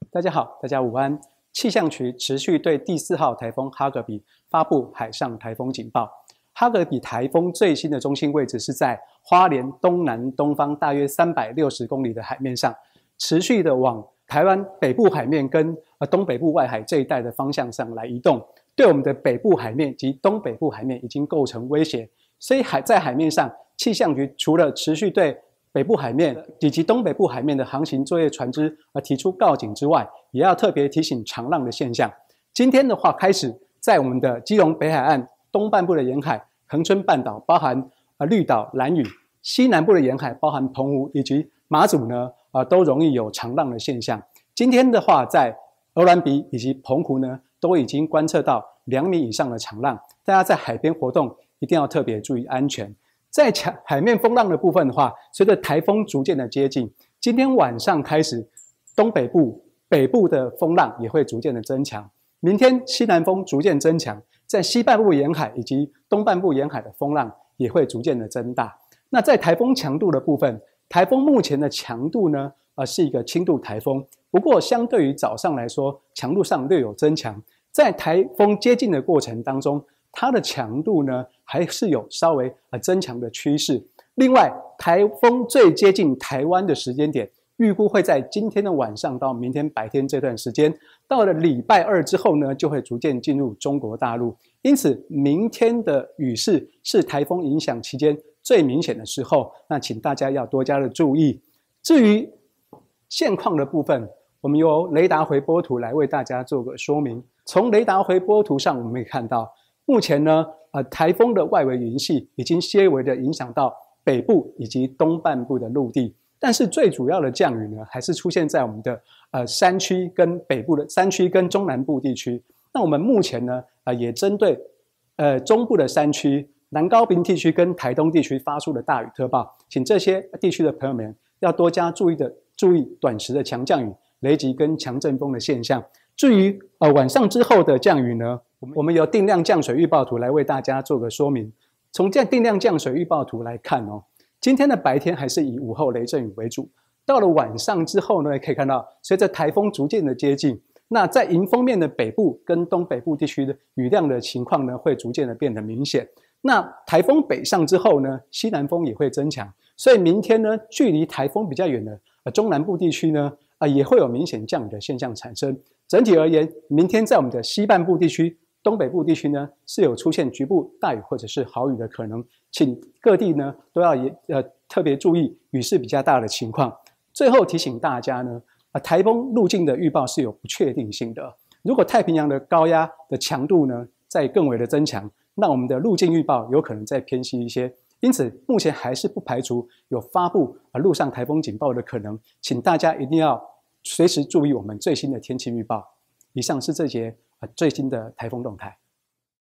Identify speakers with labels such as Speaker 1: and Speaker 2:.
Speaker 1: 大家好，大家午安。气象局持续对第4号台风哈格比发布海上台风警报。哈格比台风最新的中心位置是在花莲东南东方大约360公里的海面上，持续的往台湾北部海面跟东北部外海这一带的方向上来移动，对我们的北部海面及东北部海面已经构成威胁。所以在海面上，气象局除了持续对北部海面以及东北部海面的航行作业船只提出告警之外，也要特别提醒长浪的现象。今天的话开始，在我们的基隆北海岸东半部的沿海、恒春半岛，包含绿岛、兰屿；西南部的沿海，包含澎湖以及马祖呢，都容易有长浪的现象。今天的话，在鹅銮鼻以及澎湖呢，都已经观测到2米以上的长浪，大家在海边活动一定要特别注意安全。在海面风浪的部分的话，随着台风逐渐的接近，今天晚上开始，东北部、北部的风浪也会逐渐的增强。明天西南风逐渐增强，在西半部沿海以及东半部沿海的风浪也会逐渐的增大。那在台风强度的部分，台风目前的强度呢，是一个轻度台风，不过相对于早上来说，强度上略有增强。在台风接近的过程当中，它的强度呢还是有稍微增强的趋势。另外，台风最接近台湾的时间点，预估会在今天的晚上到明天白天这段时间，到了礼拜2之后呢，就会逐渐进入中国大陆。因此，明天的雨势是台风影响期间最明显的时候，那请大家要多加的注意。至于现况的部分，我们由雷达回波图来为大家做个说明。从雷达回波图上，我们可以看到，目前呢，台风的外围云系已经些微的影响到北部以及东半部的陆地，但是最主要的降雨呢，还是出现在我们的山区跟北部的山区跟中南部地区。那我们目前呢，也针对中部的山区、南高屏地区跟台东地区发出的大雨特报，请这些地区的朋友们要多加注意短时的强降雨、雷击跟强阵风的现象。至于晚上之后的降雨呢，我们由定量降水预报图来为大家做个说明。从这定量降水预报图来看今天的白天还是以午后雷阵雨为主，到了晚上之后呢，可以看到随着台风逐渐的接近，那在迎风面的北部跟东北部地区的雨量的情况呢，会逐渐的变得明显。那台风北上之后呢，西南风也会增强，所以明天呢，距离台风比较远的中南部地区呢，也会有明显降雨的现象产生。整体而言，明天在我们的西半部地区、东北部地区呢，是有出现局部大雨或者是豪雨的可能，请各地呢都要特别注意雨势比较大的情况。最后提醒大家呢，台风路径的预报是有不确定性的。如果太平洋的高压的强度呢再更为的增强，那我们的路径预报有可能再偏西一些。因此，目前还是不排除有发布陆上台风警报的可能，请大家一定要随时注意我们最新的天气预报。以上是这节最新的台风动态。